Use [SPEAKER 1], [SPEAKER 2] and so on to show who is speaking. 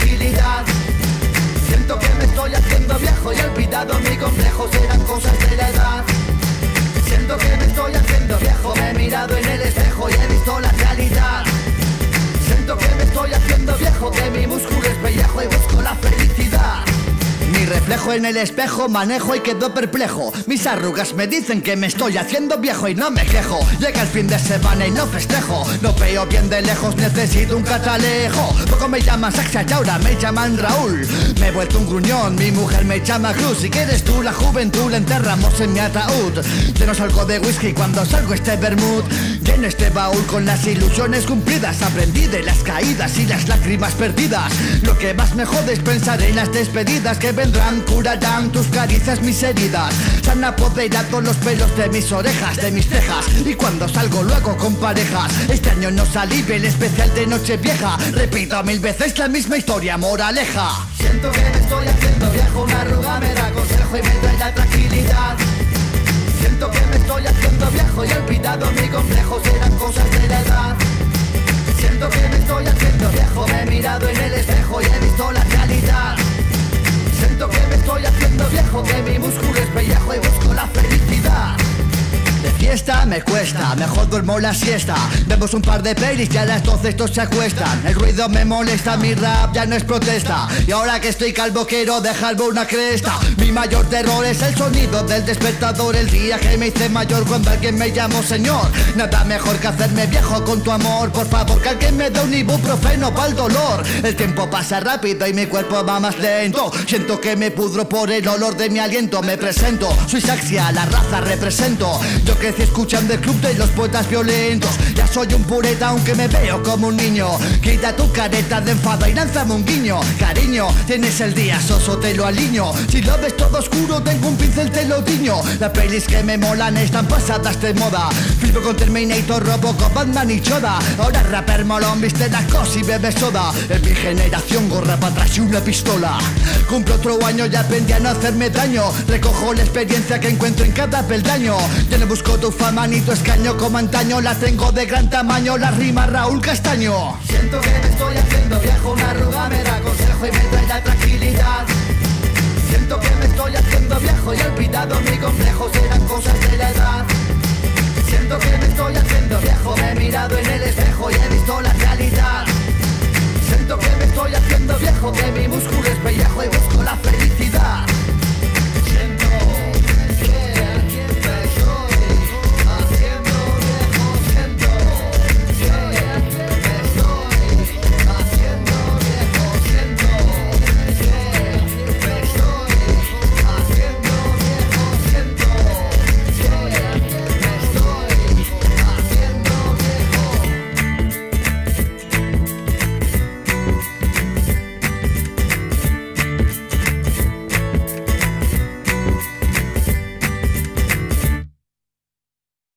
[SPEAKER 1] tranquilidad. Siento que me estoy haciendo viejo y he olvidado mi complejo, serán cosas de la edad. Siento que me estoy haciendo viejo, me he mirado en el espejo y he visto la realidad. Siento que me estoy haciendo viejo, que mi músculo es pellejo y busco la felicidad. Mi reflejo en el espejo manejo y quedo perplejo. Mis arrugas me dicen que me estoy haciendo viejo y no me quejo. Llega el fin de semana y no festejo. No veo bien de lejos, necesito un catalejo. Poco me llaman Saxa y ahora me llaman Raúl. Me he vuelto un gruñón, mi mujer me llama Cruz. Si quieres tú la juventud la enterramos en mi ataúd. Lleno salgo de whisky cuando salgo este vermut. Lleno este baúl con las ilusiones cumplidas. Aprendí de las caídas y las lágrimas perdidas. Lo que más me jode es pensar en las despedidas que vendrán, curarán tus caricias, mis heridas. Se han apoderado los pelos de mis orejas, de mis cejas. Y cuando salgo luego con parejas. Este año no salí el especial de Nochevieja. Repito 1000 veces la misma historia, moraleja. Siento que me estoy haciendo viejo, una arruga me da consejo y me trae la tranquilidad. Siento que me estoy haciendo viejo y he olvidado mi complejo, serán cosas de la edad. Siento que me estoy haciendo viejo, me he mirado en el espejo y he visto la realidad. Siento que me estoy haciendo viejo, que mi músculo es pellejo y busco la felicidad. De fiesta me cuesta, mejor duermo la siesta. Vemos un par de pelis y a las 12 estos se acuestan. El ruido me molesta, mi rap ya no es protesta. Y ahora que estoy calvo quiero dejarme una cresta. Mi mayor terror es el sonido del despertador. El día que me hice mayor cuando alguien me llamó señor. Nada mejor que hacerme viejo con tu amor. Por favor que alguien me dé un ibuprofeno para el dolor. El tiempo pasa rápido y mi cuerpo va más lento. Siento que me pudro por el olor de mi aliento. Me presento, soy Saxia, la raza represento. Yo crecí escuchando el club de los poetas violentos. Ya soy un pureta aunque me veo como un niño. Quita tu careta de enfado y lánzame un guiño. Cariño, tienes el día soso, te lo aliño. Si lo ves todo oscuro, tengo un pincel, te lo tiño. Las pelis que me molan están pasadas de moda. Flipo con Terminator, Robocop, Batman y Choda. Ahora rapper molón, viste la cosa y bebe soda. En mi generación gorra para atrás y una pistola. Cumplo otro año y aprendí a no hacerme daño. Recojo la experiencia que encuentro en cada peldaño. Yo no busco tu fama ni tu escaño como antaño. La tengo de gran tamaño, la rima Raúl Castaño. Siento que me estoy haciendo viejo, una arruga me da consejo y me trae la tranquilidad. Siento que me estoy haciendo viejo y he olvidado mi complejo.